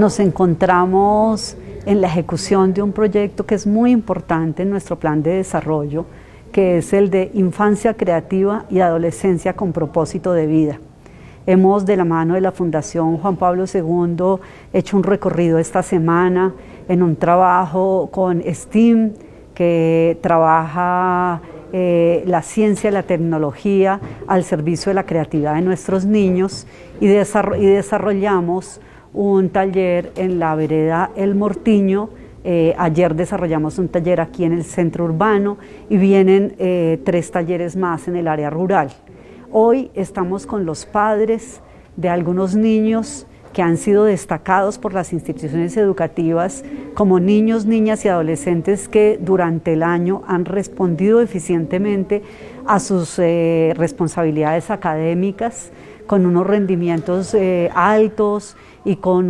Nos encontramos en la ejecución de un proyecto que es muy importante en nuestro plan de desarrollo, que es el de Infancia Creativa y Adolescencia con Propósito de Vida. Hemos, de la mano de la Fundación Juan Pablo II, hecho un recorrido esta semana en un trabajo con STEAM, que trabaja la ciencia y la tecnología al servicio de la creatividad de nuestros niños, y desarrollamos un taller en la vereda El Mortiño. Ayer desarrollamos un taller aquí en el centro urbano y vienen 3 talleres más en el área rural. Hoy estamos con los padres de algunos niños que han sido destacados por las instituciones educativas como niños, niñas y adolescentes que durante el año han respondido eficientemente a sus responsabilidades académicas, con unos rendimientos altos y con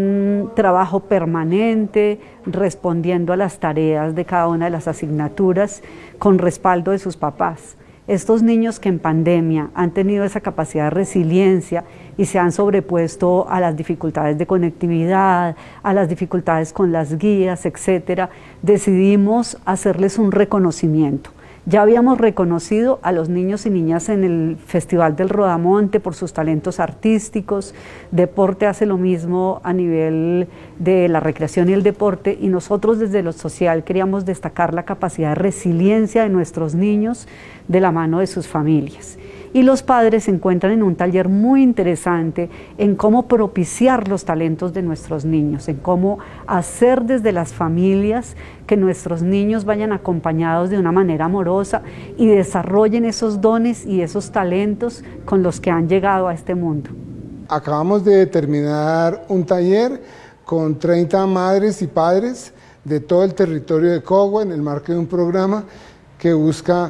un trabajo permanente, respondiendo a las tareas de cada una de las asignaturas, con respaldo de sus papás. Estos niños que en pandemia han tenido esa capacidad de resiliencia y se han sobrepuesto a las dificultades de conectividad, a las dificultades con las guías, etcétera, decidimos hacerles un reconocimiento. Ya habíamos reconocido a los niños y niñas en el Festival del Rodamonte por sus talentos artísticos. Deporte hace lo mismo a nivel de la recreación y el deporte, y nosotros desde lo social queríamos destacar la capacidad de resiliencia de nuestros niños de la mano de sus familias. Y los padres se encuentran en un taller muy interesante en cómo propiciar los talentos de nuestros niños, en cómo hacer desde las familias que nuestros niños vayan acompañados de una manera amorosa y desarrollen esos dones y esos talentos con los que han llegado a este mundo. Acabamos de terminar un taller con 30 madres y padres de todo el territorio de Cogua en el marco de un programa que busca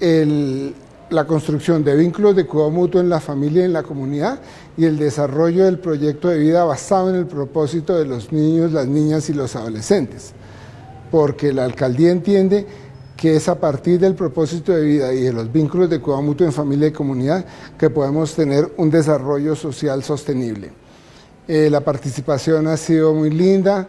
la construcción de vínculos de cuidado mutuo en la familia y en la comunidad, y el desarrollo del proyecto de vida basado en el propósito de los niños, las niñas y los adolescentes. Porque la alcaldía entiende que es a partir del propósito de vida y de los vínculos de cuidado mutuo en familia y comunidad que podemos tener un desarrollo social sostenible. La participación ha sido muy linda.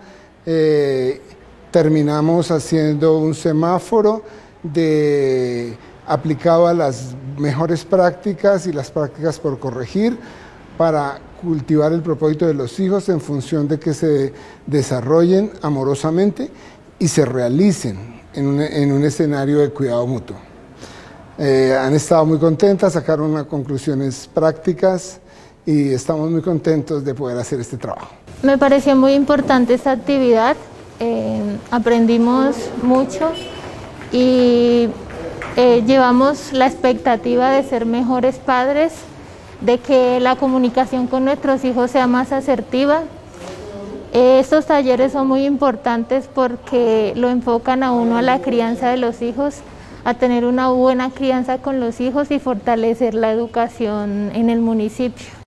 Terminamos haciendo un semáforo aplicado a las mejores prácticas y las prácticas por corregir para cultivar el propósito de los hijos en función de que se desarrollen amorosamente y se realicen en un escenario de cuidado mutuo. Han estado muy contentas, sacaron unas conclusiones prácticas y estamos muy contentos de poder hacer este trabajo. Me pareció muy importante esta actividad, aprendimos mucho y llevamos la expectativa de ser mejores padres, de que la comunicación con nuestros hijos sea más asertiva. Estos talleres son muy importantes porque lo enfocan a uno a la crianza de los hijos, a tener una buena crianza con los hijos y fortalecer la educación en el municipio.